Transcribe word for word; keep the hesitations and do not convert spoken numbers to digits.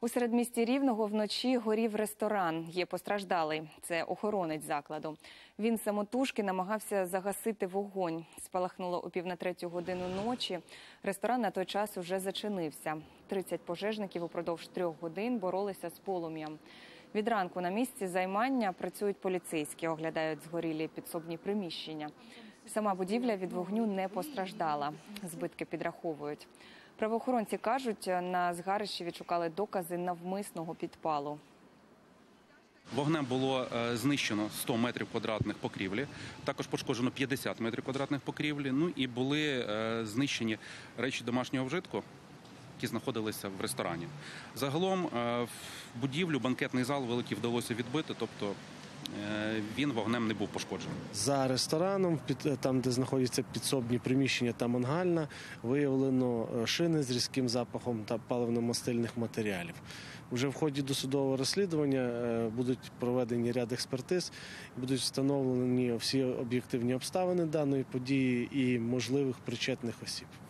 У середмісті Рівного вночі горів ресторан. Є постраждалий. Це охоронець закладу. Він самотужки намагався загасити вогонь. Спалахнуло о пів на третю годину ночі. Ресторан на той час уже зачинився. тридцять пожежників упродовж трьох годин боролися з полум'ям. Від ранку на місці займання працюють поліцейські, оглядають згорілі підсобні приміщення. Сама будівля від вогню не постраждала. Збитки підраховують. Правоохоронці кажуть, на згарищі відшукали докази навмисного підпалу. Вогнем було знищено сто метрів квадратних покрівлі, також пошкоджено п'ятдесят метрів квадратних покрівлі, ну і були знищені речі домашнього вжитку, які знаходилися в ресторані. Загалом в будівлю, банкетний зал великий вдалося відбити, тобто він вогнем не був пошкоджений. За рестораном, там де знаходяться підсобні приміщення та мангальна, виявлено шини з різким запахом та паливно-мастильних матеріалів. Уже в ході досудового розслідування будуть проведені ряд експертиз, будуть встановлені всі об'єктивні обставини даної події і можливих причетних осіб.